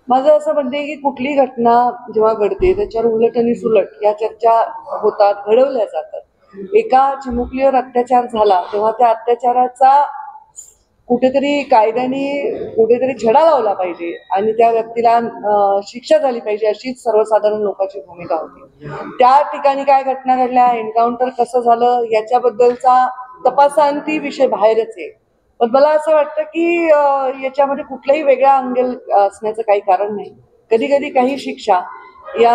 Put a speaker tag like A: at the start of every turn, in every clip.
A: माझं असं म्हणणं आहे की कुठली घटना जेव्हा घडते त्याच्यावर उलट आणि सुलट या चर्चा होतात, घडवल्या जातात. एका चिमुकलीवर अत्याचार झाला तेव्हा त्या अत्याचाराचा कुठेतरी कायद्याने कुठेतरी छडा लावला पाहिजे आणि त्या व्यक्तीला शिक्षा झाली पाहिजे, अशीच सर्वसाधारण लोकांची भूमिका होती. त्या ठिकाणी काय घटना घडल्या, एन्काउंटर कसं झालं याच्याबद्दलचा तपासांती विषय बाहेरच आहे. पण मला असं वाटतं की याच्यामध्ये कुठलाही वेगळा अंगेल असण्याचं काही कारण नाही. कधी कधी काही शिक्षा या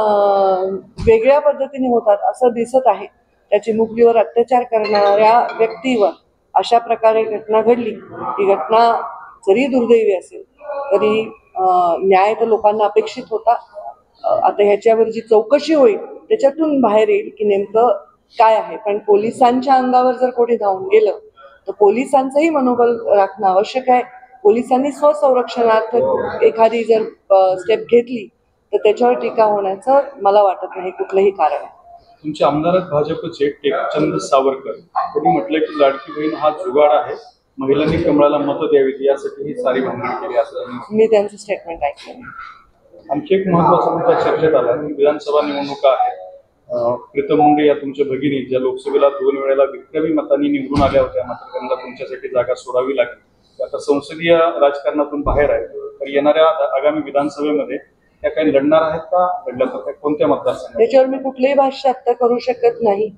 A: वेगळ्या पद्धतीने होतात असं दिसत आहे. त्या चिमुकलीवर अत्याचार करणाऱ्या व्यक्तीवर अशा प्रकारे घटना घडली. ही घटना जरी दुर्दैवी असेल तरी न्याय तर लोकांना अपेक्षित होता. आता ह्याच्यावर जी चौकशी होईल त्याच्यातून बाहेर येईल की नेमकं काय आहे. पण पोलिसांच्या अंगावर जर कोणी धावून गेलं तर पोलिसांचंही मनोबल राखणं आवश्यक आहे. पोलिसांनी स्वसंरक्षणार्थ एखादी जर स्टेप घेतली तर त्याच्यावर टीका होण्याचं मला वाटत नाही कुठलंही कारण आहे.
B: तुमचे आमदार भाजपचे टेकचंद सावरकर त्यांनी म्हटलं की लाडकी बहीण हा जुगाड आहे, महिलांनी कमळाला मतं द्यावीत यासाठी ही सारी भांडण केली असं
A: मी त्यांचं स्टेटमेंट ऐकलं.
B: आणखी एक महत्वाचा मुद्दा चर्चेत आला की विधानसभा निवडणुका आहेत. प्रीतम मुंडे या तुमच्या भगिनी ज्या लोकसभेला 2 वेळेला विक्रमी मतांनी निवडून आल्या होत्या, मात्र त्यांना तुमच्यासाठी जागा सोडावी लागली. आता संसदीय राजकारणातून बाहेर आहे, तर येणाऱ्या आगामी विधानसभेमध्ये त्या काही लढणार आहेत का? लढल्या तर कोणत्या मतदारसंघात?
A: त्याच्यावर मी कुठलंही भाष्य आता करू शकत नाही.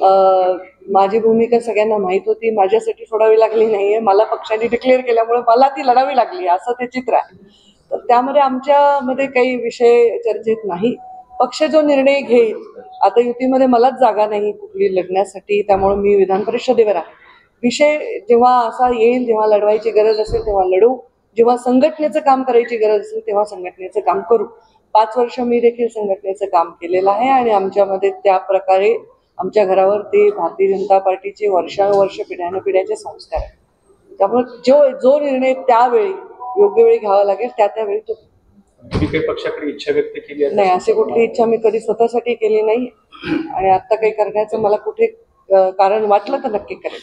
A: माझी भूमिका सगळ्यांना माहित होती. माझ्यासाठी सोडावी लागली नाहीये. मला पक्षाने डिक्लेअर केल्यामुळे मला ती लढावी लागली असं ते चित्र आहे. तर त्यामध्ये आमच्यामध्ये काही विषय चर्चेत नाही. पक्ष जो निर्णय घेईल, आता युतीमध्ये मलाच जागा नाही कुठली लढण्यासाठी, त्यामुळे मी विधान परिषदेवर आहे. विषय जेव्हा असा येईल, जेव्हा लढवायची गरज असेल तेव्हा लढू, जेव्हा संघटनेचं काम करायची गरज असेल तेव्हा संघटनेचं काम करू. 5 वर्ष मी देखील संघटनेचं काम केलेलं आहे आणि आमच्यामध्ये त्या प्रकारे आमच्या घरावर ते भारतीय जनता पार्टीचे वर्षानुवर्ष पिढ्यानपिढ्याचे संस्कार आहेत. त्यामुळे जो निर्णय त्यावेळी योग्य वेळी घ्यावा लागेल त्यावेळी तो.
B: तुम्ही काही पक्षाकडे इच्छा व्यक्त केली आहे?
A: नाही, अशी कुठली इच्छा मी कधी स्वतःसाठी केली नाही आणि आता काही करण्याचं मला कुठे कारण वाटलं तर नक्की करेल.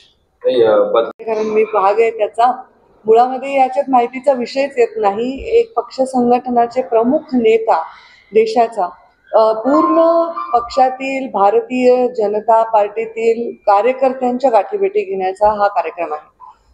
A: कारण मी भाग आहे त्याचा. मुळामध्ये याच्यात माहितीचा विषयच येत नाही. एक पक्ष संघटनाचे प्रमुख नेता देशाचा पूर्ण पक्षातील भारतीय जनता पार्टीतील कार्यकर्त्यांच्या गाठीभेटी घेण्याचा हा कार्यक्रम आहे.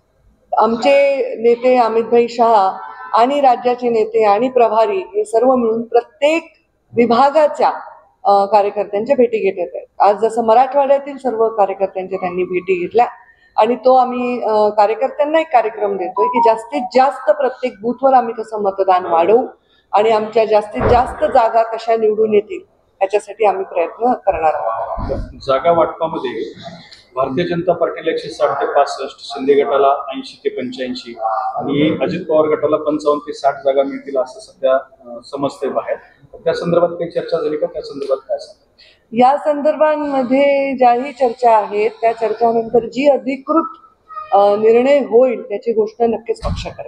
A: आमचे नेते अमितभाई शहा आणि राज्याचे नेते आणि प्रभारी हे सर्व मिळून प्रत्येक विभागाच्या कार्यकर्त्यांच्या भेटी घेत आहेत. आज जसं मराठवाड्यातील सर्व कार्यकर्त्यांच्या त्यांनी भेटी घेतल्या आणि तो आम्ही कार्यकर्त्यांना एक कार्यक्रम देतोय की जास्तीत जास्त प्रत्येक बूथवर आम्ही कसं मतदान वाढवू आणि आमच्या जास्तीत जास्त जागा कशा निवडून येतील याच्यासाठी आम्ही प्रयत्न करणार आहोत.
B: जागा वाटपामध्ये भारतीय जनता पार्टीला 160 ते 65, शिंदे गटाला 80 ते 85 आणि अजित पवार गटाला 55 ते 60 जागा मिळतील असं सध्या समजते बाहेर. त्या संदर्भात काही चर्चा झाली का? त्या संदर्भात काय सांगा?
A: या संदर्भांमध्ये ज्याही चर्चा आहेत त्या चर्चानंतर जी अधिकृत निर्णय होईल त्याची गोष्ट नक्कीच पक्ष करेल.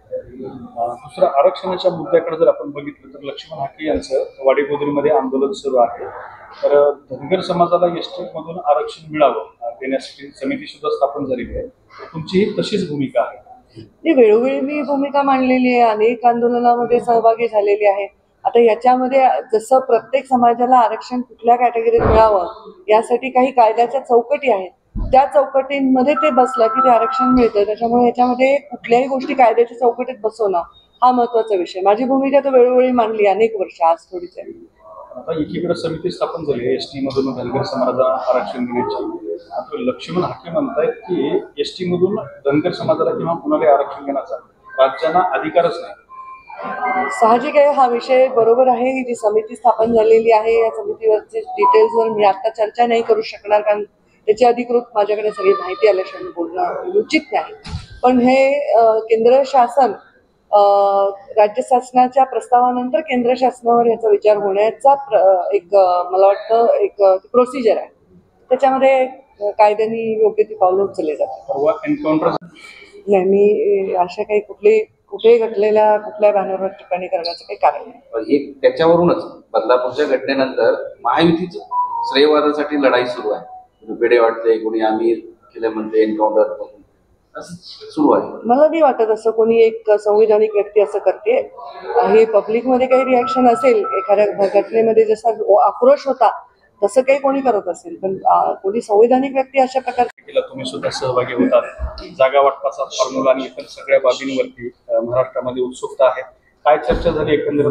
B: दुसरं आरक्षणाच्या मुद्द्याकडे जर आपण बघितलं तर लक्ष्मण हाके यांचं वाडीगोदरीमध्ये आंदोलन सुरू आहे. तर धनगर समाजाला एसटी मधून आरक्षण मिळावं देण्यासाठी समिती सुद्धा स्थापन झालेली आहे. तुमची ही तशीच भूमिका आहे?
A: वेळोवेळी मी भूमिका मांडलेली आहे, अनेक आंदोलनामध्ये सहभागी झालेली आहे. आता याच्यामध्ये जसं प्रत्येक समाजाला आरक्षण कुठल्या कॅटेगरीत मिळावं यासाठी काही कायद्याच्या चौकटी आहेत. त्या चौकटींमध्ये ते बसलं की ते आरक्षण मिळतं. त्याच्यामुळे याच्यामध्ये कुठल्याही गोष्टी कायद्याच्या चौकटीत बसवणं हा महत्वाचा विषय. माझी भूमिका तर वेळोवेळी मांडली अनेक वर्ष, आज थोडीच आहे.
B: आता एकीकडे समिती स्थापन झाली एसटी मधून धनगर समाजाला आरक्षण देण्याची. आता लक्ष्मण हाके म्हणतायत की एसटी मधून धनगर समाजाला किंवा कुणाला आरक्षण देण्याचा राज्यांना अधिकारच नाही.
A: साहजिक आहे, हा विषय बरोबर आहे. जी समिती स्थापन झालेली आहे या समितीवरचे डिटेल्सवर मी आता चर्चा नाही करू शकणार, कारण त्याची अधिकृत माझ्याकडे सगळी माहिती आल्याशिवाय बोलणं उचित नाही. पण हे केंद्र शासन राज्य शासनाच्या प्रस्तावानंतर केंद्र शासनावर याचा विचार होण्याचा एक मला वाटतं एक प्रोसिजर आहे. त्याच्यामध्ये कायद्याने योग्य ती पावलं उचलली जातात. नाही, मी अशा काही कुठेही घडलेल्या कुठल्या बॅनरवर टिप्पणी करण्याचं काही कारण नाही.
C: त्याच्यावरूनच बदलापूरच्या घटनेनंतर महायुतीच श्रेयवादासाठी लढाई सुरू आहे. वेडे वाटते, कोणी आमिर केले म्हणते एन्काउंटर. असं सुरू आहे.
A: मला नाही वाटत असं कोणी एक संविधानिक व्यक्ती असं करते. हे पब्लिकमध्ये काही रिॲक्शन असेल एखाद्या घटनेमध्ये जसा आक्रोश होता तसं काही कोणी करत असेल, पण कोणी संविधानिक व्यक्ती अशा प्रकारे
B: केला तुम्ही सुद्धा सहभागी होतात. जागा वाटपाचा फॉर्म्युला आणि इतर सगळ्या बाबींवरती महाराष्ट्रामध्ये उत्सुकता आहे. काय चर्चा झाली एकंदरीत